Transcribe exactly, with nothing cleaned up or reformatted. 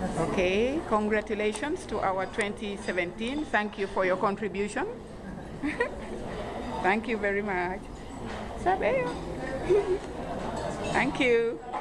Okay, congratulations to our twenty seventeen. Thank you for your contribution. Thank you very much. Sabeo. Thank you.